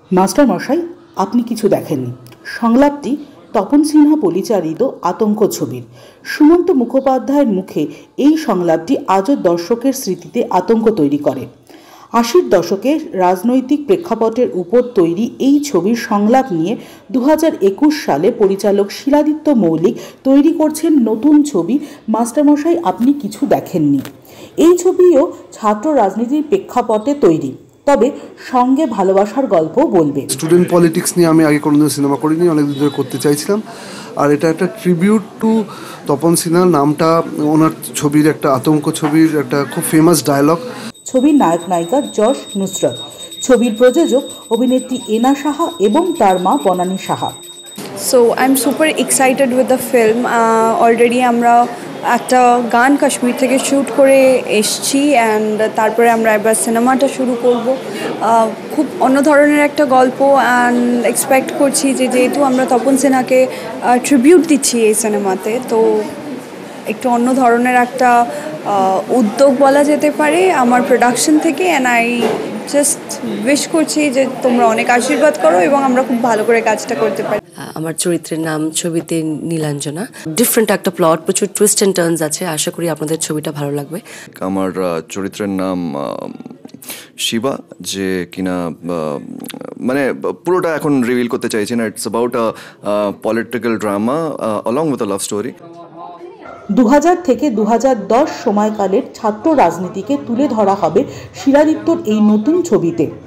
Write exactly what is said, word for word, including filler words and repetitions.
Master মশাই আপনি কিছু দেখেননি সংলাপটি তপন সিনহা পরিচালিত আতঙ্ক ছবির। সুমন্ত মুখোপাধ্যায়ের মুখে এই সংলাপটি আজও দর্শকের স্মৃতিতে আতঙ্ক তৈরি করে। আশির দশকের রাজনৈতিক প্রেক্ষাপটের উপর তৈরি এই ছবির সংলাপ নিয়ে দু হাজার একুশ সালে পরিচালক শিলাদিত্য মৌলিক তৈরি করছেন নতুন ছবি মাস্টারমশাই আপনি কিছু দেখেননি। এই ছবিও ছাত্র রাজনীতির প্রেক্ষাপটে তৈরি, তবে সঙ্গে ভালোবাসার গল্প বলবে। স্টুডেন্ট পলিটিক্স নিয়ে আমি আগে কোনোদিন সিনেমা করিনি, অনেকদিন ধরে করতে চাইছিলাম। আর এটা একটা ট্রিবিউট টু তপন সিনহা। নামটা ওনার ছবির একটা আতঙ্ক ছবির একটা খুব ফেমাস ডায়লগ। ছবির নায়ক নায়িকা যশ নুসরত, ছবির প্রযোজক অভিনেত্রী এনা সাহা এবং তার মা Banani Saha. So I am super excited with the film. Already আমরা একটা গান কাশ্মীর থেকে শ্যুট করে এসছি অ্যান্ড তারপরে আমরা এবার সিনেমাটা শুরু করব। খুব অন্য ধরনের একটা গল্প অ্যান্ড এক্সপেক্ট করছি যে যেহেতু আমরা তপন সিনহাকে ট্রিবিউট দিচ্ছি এই সিনেমাতে, তো একটু অন্য ধরনের একটা উদ্যোগ বলা যেতে পারে আমার প্রোডাকশন থেকে। অ্যান্ড আই জাস্ট উইশ করছি যে তোমরা অনেক আশীর্বাদ করো এবং আমরা খুব ভালো করে কাজটা করতে পারি। আমার চরিত্রের নাম ছবিতে নীলাঞ্জনা। ডিফারেন্ট একটা প্লট, প্রচুর টুইস্ট অ্যান্ড টার্নস আছে। আশা করি আপনাদের ছবিটা ভালো লাগবে। আমার চরিত্রের নাম শিবা, যে কিনা মানে পুরোটা এখন রিভিল করতে চাইছি না। It's about a political drama along with a love story. দু হাজার থেকে দু হাজার দশ সময়কালের ছাত্র রাজনীতিকে তুলে ধরা হবে শিলাদিত্যর এই নতুন ছবিতে।